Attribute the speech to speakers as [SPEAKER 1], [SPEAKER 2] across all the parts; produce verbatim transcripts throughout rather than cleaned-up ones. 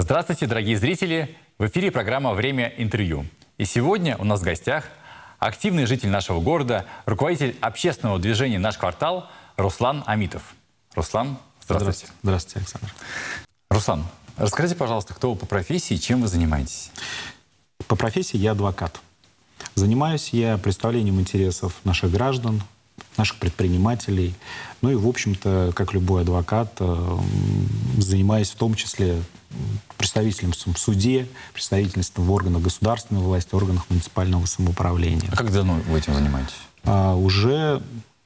[SPEAKER 1] Здравствуйте, дорогие зрители! В эфире программа «Время интервью». И сегодня у нас в гостях активный житель нашего города, руководитель общественного движения «Наш квартал» Руслан Амитов. Руслан, здравствуйте.
[SPEAKER 2] Здравствуйте, Александр.
[SPEAKER 1] Руслан, расскажите, пожалуйста, кто вы по профессии и чем вы занимаетесь?
[SPEAKER 2] По профессии я адвокат. Занимаюсь я представлением интересов наших граждан, наших предпринимателей. Ну и, в общем-то, как любой адвокат, занимаюсь в том числе представительством в суде, представительством в органах государственной власти, органах муниципального самоуправления.
[SPEAKER 1] А как давно вы этим занимаетесь?
[SPEAKER 2] А, уже,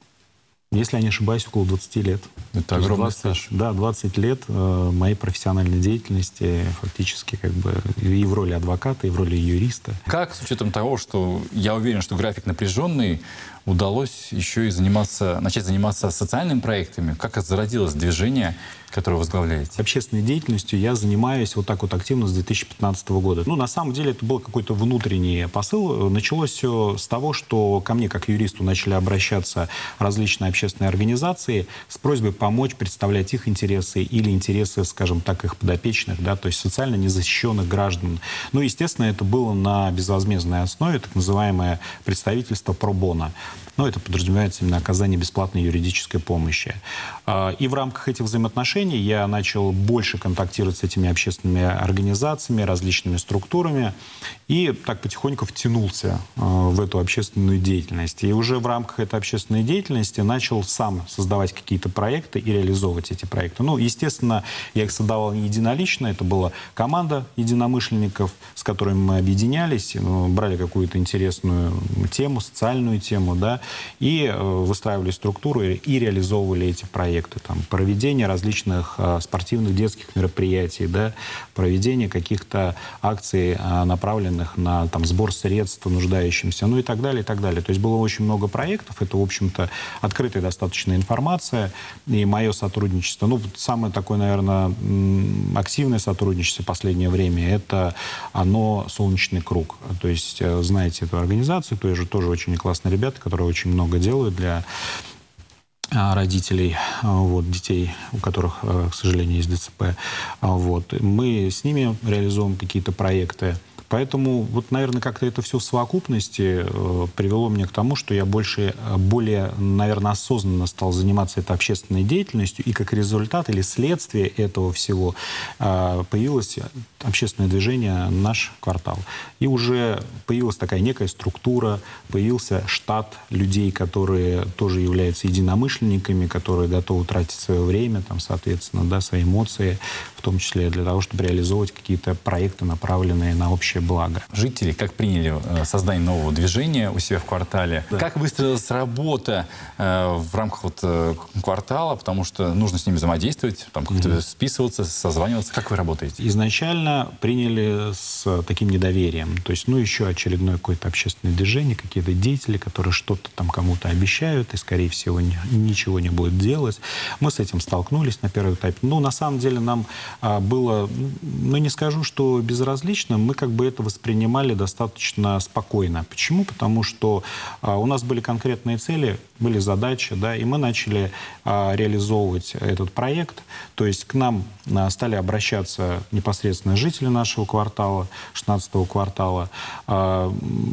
[SPEAKER 2] если я не ошибаюсь, около двадцати лет.
[SPEAKER 1] Это огромный
[SPEAKER 2] двадцать,
[SPEAKER 1] стаж.
[SPEAKER 2] Да, двадцать лет э, моей профессиональной деятельности фактически как бы и в роли адвоката, и в роли юриста.
[SPEAKER 1] Как, с учетом того, что я уверен, что график напряженный, удалось еще и заниматься, начать заниматься социальными проектами? Как зародилось движение, которое вы возглавляете?
[SPEAKER 2] Общественной деятельностью я занимаюсь вот так вот активно с две тысячи пятнадцатого года. Ну, на самом деле, это был какой-то внутренний посыл. Началось все с того, что ко мне, как юристу, начали обращаться различные общественные организации с просьбой помочь представлять их интересы или интересы, скажем так, их подопечных, да, то есть социально незащищенных граждан. Ну, естественно, это было на безвозмездной основе, так называемое представительство про-боно. Но это подразумевается именно оказание бесплатной юридической помощи. И в рамках этих взаимоотношений я начал больше контактировать с этими общественными организациями, различными структурами, и так потихоньку втянулся в эту общественную деятельность. И уже в рамках этой общественной деятельности начал сам создавать какие-то проекты и реализовывать эти проекты. Ну, естественно, я их создавал не единолично, это была команда единомышленников, с которыми мы объединялись, брали какую-то интересную тему, социальную тему, да, и выстраивали структуры и реализовывали эти проекты. Там, проведение различных а, спортивных детских мероприятий, да, проведение каких-то акций, а, направленных на там, сбор средств нуждающимся, ну и так далее, и так далее. То есть было очень много проектов, это, в общем-то, открытая достаточно информация, и мое сотрудничество, ну, самое такое, наверное, активное сотрудничество в последнее время, это оно «Солнечный круг». То есть, знаете эту организацию, тоже, тоже очень классные ребята, которые очень много делают для родителей вот, детей, у которых, к сожалению, есть ДЦП. Вот. Мы с ними реализуем какие-то проекты. Поэтому, вот, наверное, как-то это все в совокупности э, привело меня к тому, что я больше, более, наверное, осознанно стал заниматься этой общественной деятельностью, и как результат или следствие этого всего э, появилось общественное движение «Наш квартал». И уже появилась такая некая структура, появился штат людей, которые тоже являются единомышленниками, которые готовы тратить свое время, там, соответственно, да, свои эмоции, в том числе для того, чтобы реализовывать какие-то проекты, направленные на общее благо.
[SPEAKER 1] Жители как приняли создание нового движения у себя в квартале? Да. Как выстроилась работа э, в рамках вот, э, квартала? Потому что нужно с ними взаимодействовать, там, как-то mm-hmm. списываться, созваниваться. Как вы работаете?
[SPEAKER 2] Изначально приняли с таким недоверием. То есть, ну, еще очередное какое-то общественное движение, какие-то деятели, которые что-то там кому-то обещают и, скорее всего, ни, ничего не будут делать. Мы с этим столкнулись на первом этапе. Ну, на самом деле, нам а, было, ну, не скажу, что безразлично, мы как бы это воспринимали достаточно спокойно. Почему? Потому что а, у нас были конкретные цели, были задачи, да, и мы начали а, реализовывать этот проект. То есть к нам а, стали обращаться непосредственно жители нашего квартала, шестнадцатого квартала, а,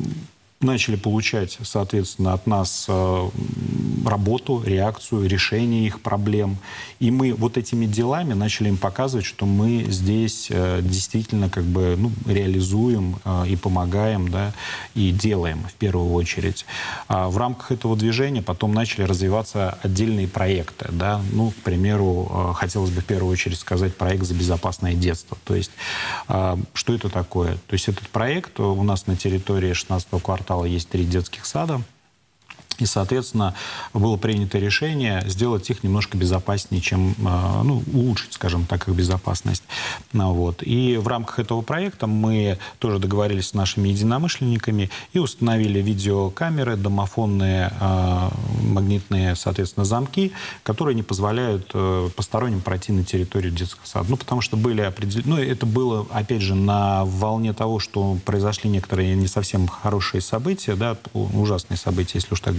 [SPEAKER 2] начали получать, соответственно, от нас э, работу, реакцию, решение их проблем. И мы вот этими делами начали им показывать, что мы здесь э, действительно как бы, ну, реализуем э, и помогаем, да, и делаем в первую очередь. А в рамках этого движения потом начали развиваться отдельные проекты. Да? Ну, к примеру, э, хотелось бы в первую очередь сказать проект «За безопасное детство». То есть, э, что это такое? То есть этот проект у нас на территории шестнадцатого квартала есть три детских сада. И, соответственно, было принято решение сделать их немножко безопаснее, чем, ну, улучшить, скажем так, их безопасность. Вот. И в рамках этого проекта мы тоже договорились с нашими единомышленниками и установили видеокамеры, домофонные, магнитные, соответственно, замки, которые не позволяют посторонним пройти на территорию детского сада. Ну, потому что были определенные... Ну, это было, опять же, на волне того, что произошли некоторые не совсем хорошие события, да, ужасные события, если уж так говорить,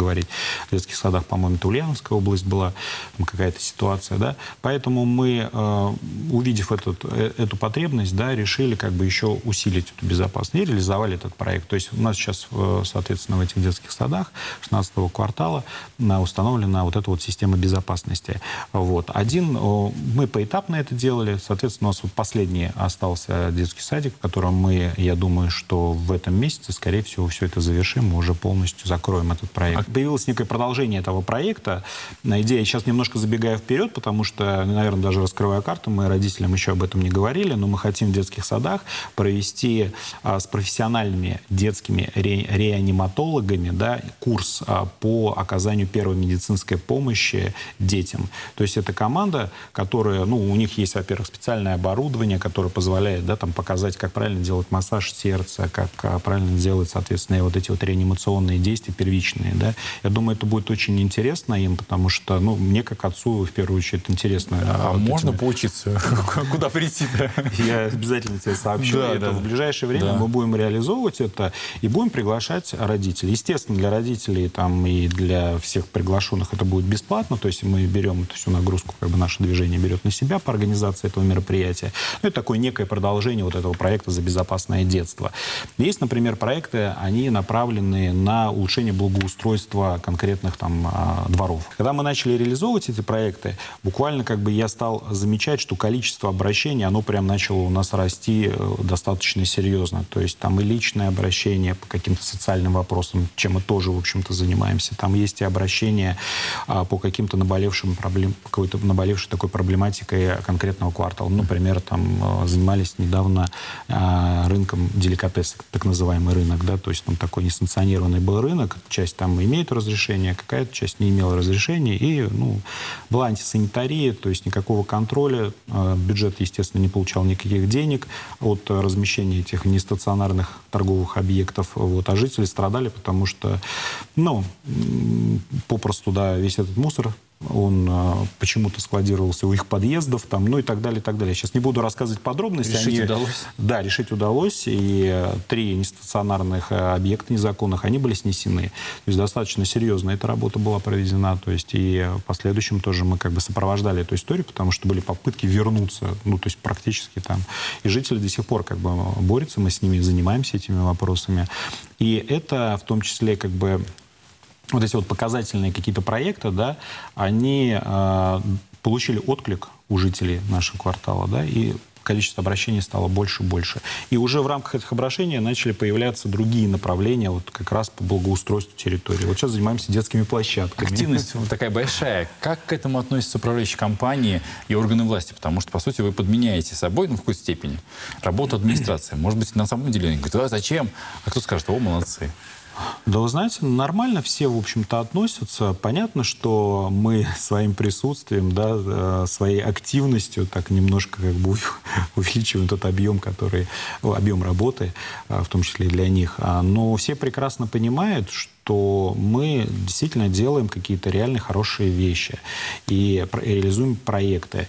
[SPEAKER 2] говорить. В детских садах, по-моему, это Ульяновская область была, какая-то ситуация, да. Поэтому мы, увидев этот, эту потребность, да, решили как бы еще усилить эту безопасность и реализовали этот проект. То есть у нас сейчас, соответственно, в этих детских садах шестнадцатого квартала установлена вот эта вот система безопасности. Вот. Один, мы поэтапно это делали, соответственно, у нас вот последний остался детский садик, в котором мы, я думаю, что в этом месяце, скорее всего, все это завершим, мы уже полностью закроем этот проект. Появилось некое продолжение этого проекта. Идея, сейчас немножко забегаю вперед, потому что, наверное, даже раскрывая карту, мы родителям еще об этом не говорили, но мы хотим в детских садах провести а, с профессиональными детскими ре реаниматологами, да, курс а, по оказанию первой медицинской помощи детям. То есть это команда, которая, ну, у них есть, во-первых, специальное оборудование, которое позволяет, да, там, показать, как правильно делать массаж сердца, как а, правильно делать, соответственно, вот эти вот реанимационные действия первичные, да. Я думаю, это будет очень интересно им, потому что, ну, мне как отцу, в первую очередь, интересно.
[SPEAKER 1] А
[SPEAKER 2] вот
[SPEAKER 1] можно
[SPEAKER 2] этим...
[SPEAKER 1] поучиться? Куда прийти-то?
[SPEAKER 2] Я обязательно тебе сообщу.
[SPEAKER 1] Да,
[SPEAKER 2] это
[SPEAKER 1] да.
[SPEAKER 2] В ближайшее время
[SPEAKER 1] Да.
[SPEAKER 2] мы будем реализовывать это и будем приглашать родителей. Естественно, для родителей там, и для всех приглашенных это будет бесплатно, то есть мы берем эту всю нагрузку, как бы наше движение берет на себя по организации этого мероприятия. Ну, это такое некое продолжение вот этого проекта «За безопасное детство». Есть, например, проекты, они направлены на улучшение благоустройства конкретных там дворов. Когда мы начали реализовывать эти проекты, буквально как бы я стал замечать, что количество обращений, оно прям начало у нас расти достаточно серьезно. То есть там и личное обращение по каким-то социальным вопросам, чем мы тоже, в общем-то, занимаемся. Там есть и обращения а, по каким-то наболевшим проблем, какой-то наболевшей такой проблематикой конкретного квартала. Например, там занимались недавно а, рынком деликатесов, так называемый рынок, да, то есть там такой несанкционированный был рынок, часть там имеет разрешение, какая-то часть не имела разрешения, и, ну, была антисанитария, то есть никакого контроля, бюджет, естественно, не получал никаких денег от размещения этих нестационарных торговых объектов, вот, а жители страдали, потому что, ну, попросту, да, весь этот мусор, он а, почему-то складировался у их подъездов, там, ну и так далее, и так далее. Сейчас не буду рассказывать подробности.
[SPEAKER 1] Решить
[SPEAKER 2] они,
[SPEAKER 1] удалось? Да,
[SPEAKER 2] решить удалось, и три нестационарных объекта незаконных, они были снесены. То есть достаточно серьезно эта работа была проведена, то есть и в последующем тоже мы как бы сопровождали эту историю, потому что были попытки вернуться, ну то есть практически там. И жители до сих пор как бы борются, мы с ними занимаемся этими вопросами. И это в том числе как бы вот эти вот показательные какие-то проекты, да, они э, получили отклик у жителей нашего квартала, да, и количество обращений стало больше и больше. И уже в рамках этих обращений начали появляться другие направления, вот как раз по благоустройству территории. Вот сейчас занимаемся детскими площадками.
[SPEAKER 1] Активность такая большая. Как к этому относятся управляющие компании и органы власти? Потому что, по сути, вы подменяете собой, ну, в какой-то степени, работу администрации. Может быть, на самом деле они говорят: а зачем? А кто скажет: о, молодцы.
[SPEAKER 2] Да, вы знаете, нормально все, в общем-то, относятся. Понятно, что мы своим присутствием, да, своей активностью так немножко как бы увеличиваем тот объем, который, объем работы, в том числе и для них. Но все прекрасно понимают, что то мы действительно делаем какие-то реально хорошие вещи и реализуем проекты.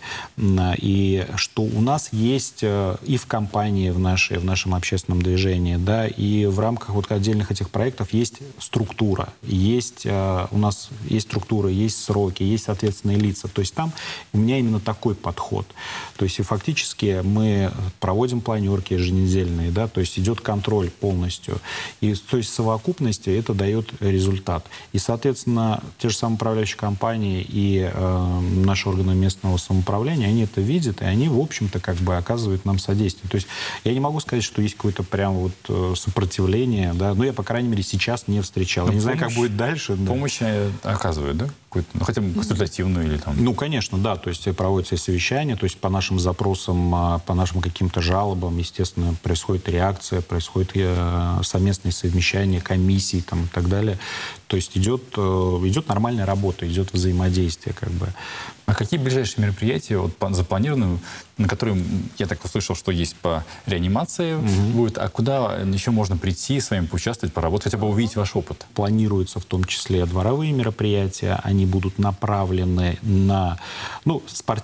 [SPEAKER 2] И что у нас есть и в компании, в, нашей, в нашем общественном движении, да, и в рамках вот отдельных этих проектов есть структура, есть, у нас есть структура, есть сроки, есть ответственные лица. То есть там у меня именно такой подход. То есть и фактически мы проводим планерки еженедельные, да, то есть идет контроль полностью. И то есть в совокупности это дает результат. И, соответственно, те же самые управляющие компании и э, наши органы местного самоуправления, они это видят, и они, в общем-то, как бы оказывают нам содействие. То есть я не могу сказать, что есть какое-то прям вот сопротивление, да, но я, по крайней мере, сейчас не встречал. Я не знаю, как будет дальше.
[SPEAKER 1] Помощь да. оказывают, да? Ну, хотя бы консультативную или там...
[SPEAKER 2] Ну, конечно, да. То есть проводятся совещания, то есть по нашим запросам, по нашим каким-то жалобам, естественно, происходит реакция, происходит совместное совмещение комиссий там, и так далее. То есть идет, идет нормальная работа, идет взаимодействие, как бы.
[SPEAKER 1] А какие ближайшие мероприятия вот, запланированы, на которые, я так услышал, что есть по реанимации угу. будет, а куда еще можно прийти, с вами поучаствовать, поработать, хотя бы увидеть ваш опыт?
[SPEAKER 2] Планируются в том числе дворовые мероприятия, они будут направлены на ну,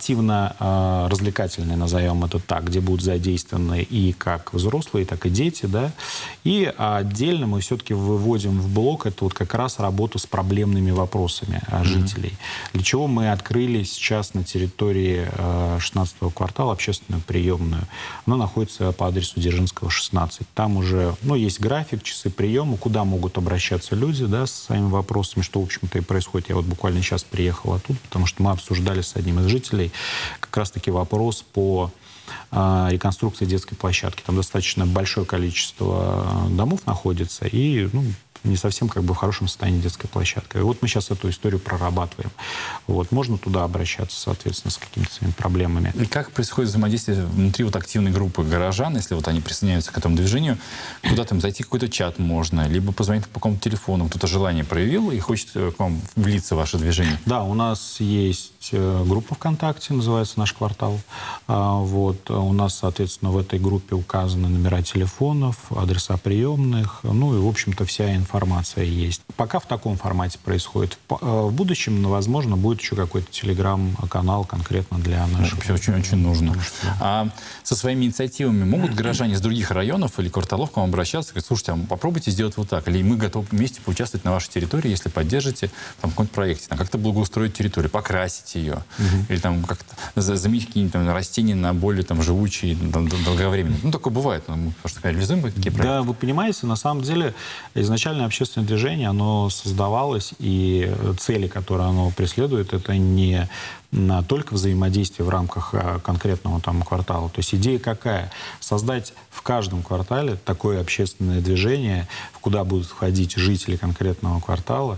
[SPEAKER 2] спортивно-развлекательные, назовем это так, где будут задействованы и как взрослые, так и дети, да, и отдельно мы все-таки выводим в блок это вот как раз работу с проблемными вопросами mm-hmm. жителей, для чего мы открыли сейчас на территории шестнадцатого квартала общественную приемную. Она находится по адресу Дзержинского, шестнадцать. Там уже ну, есть график, часы приема, куда могут обращаться люди да, с своими вопросами, что, в общем-то, и происходит. Я вот буквально сейчас приехал оттуда, потому что мы обсуждали с одним из жителей как раз-таки вопрос по э, реконструкции детской площадки. Там достаточно большое количество домов находится, и ну, не совсем как бы в хорошем состоянии детская площадка. И вот мы сейчас эту историю прорабатываем. Вот. Можно туда обращаться, соответственно, с какими-то своими проблемами.
[SPEAKER 1] И как происходит взаимодействие внутри вот активной группы горожан, если вот они присоединяются к этому движению? Куда там зайти, какой-то чат можно, либо позвонить по какому-то телефону. Кто-то желание проявил и хочет к вам влиться в ваше движение?
[SPEAKER 2] Да, у нас есть группа ВКонтакте, называется «Наш квартал». Вот. У нас, соответственно, в этой группе указаны номера телефонов, адреса приемных, ну и, в общем-то, вся информация. Информация есть. Пока в таком формате происходит. В будущем, возможно, будет еще какой-то телеграм-канал конкретно для наших.
[SPEAKER 1] Вообще очень-очень нужно. Что... А со своими инициативами могут горожане из других районов или кварталов к вам обращаться? Говорят, слушайте, а попробуйте сделать вот так. Или мы готовы вместе поучаствовать на вашей территории, если поддержите там, в каком-то проекте. Там, как-то благоустроить территорию, покрасить ее. Угу. Или там как-то заменить какие-нибудь там, растения на более там, живучие, там, долговременные. Ну, такое бывает. Мы просто реализуем такие проекты.
[SPEAKER 2] Да, вы понимаете, на самом деле, изначально общественное движение, оно создавалось, и цели, которые оно преследует, это не только взаимодействие в рамках конкретного там квартала. То есть идея какая? Создать в каждом квартале такое общественное движение, куда будут входить жители конкретного квартала,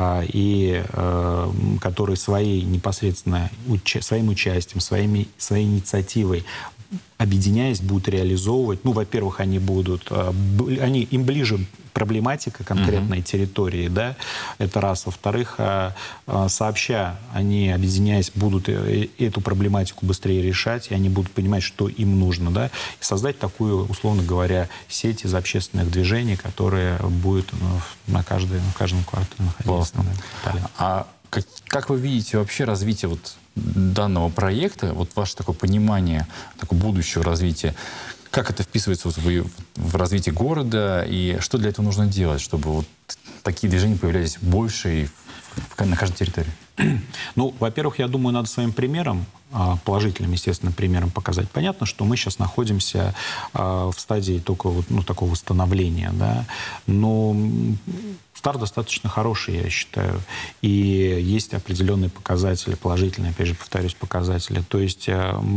[SPEAKER 2] и которые своей непосредственно своим участием, своими, своей инициативой объединяясь, будут реализовывать. Ну, во-первых, они будут, они, им ближе проблематика конкретной uh-huh. территории, да, это раз. Во-вторых, сообща, они, объединяясь, будут эту проблематику быстрее решать, и они будут понимать, что им нужно, да, и создать такую, условно говоря, сеть из общественных движений, которая будет на, каждой, на каждом квартале находиться. Да.
[SPEAKER 1] А как, как вы видите вообще развитие вот данного проекта, вот ваше такое понимание такого будущего развития, как это вписывается вот в, в развитие города, и что для этого нужно делать, чтобы вот такие движения появлялись больше и в, в, на каждой территории?
[SPEAKER 2] Ну, во-первых, я думаю, надо своим примером, положительным, естественно, примером показать. Понятно, что мы сейчас находимся в стадии только вот, ну, такого восстановления, да, но старт достаточно хороший, я считаю, и есть определенные показатели, положительные, опять же, повторюсь, показатели. То есть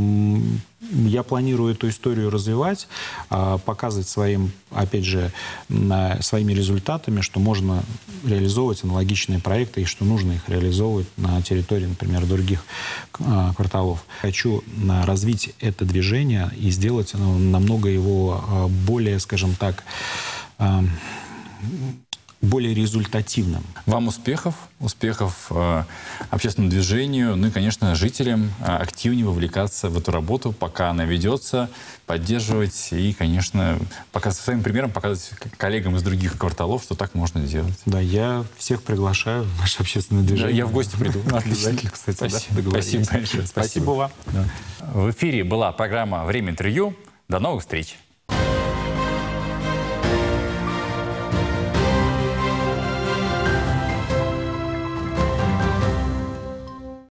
[SPEAKER 2] я планирую эту историю развивать, показывать своим, опять же, своими результатами, что можно реализовывать аналогичные проекты и что нужно их реализовывать на территории, например, других кварталов. Хочу развить это движение и сделать намного его более, скажем так, более результативным.
[SPEAKER 1] Вам успехов, успехов э, общественному движению, ну и, конечно, жителям э, активнее вовлекаться в эту работу, пока она ведется, поддерживать и, конечно, пока со своим примером показывать коллегам из других кварталов, что так можно делать.
[SPEAKER 2] Да, я всех приглашаю в наше общественное движение.
[SPEAKER 1] Я в гости приду.
[SPEAKER 2] Обязательно, кстати.
[SPEAKER 1] Спасибо, да, спасибо большое.
[SPEAKER 2] Спасибо вам.
[SPEAKER 1] Да. В эфире была программа «Время интервью». До новых встреч.